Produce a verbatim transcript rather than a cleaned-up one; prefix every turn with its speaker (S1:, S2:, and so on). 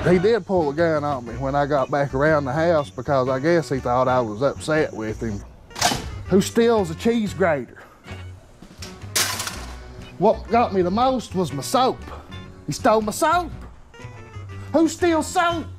S1: He did pull a gun on me when I got back around the house because I guess he thought I was upset with him. Who steals a cheese grater? What got me the most was my soap. He stole my soap. Who steals soap?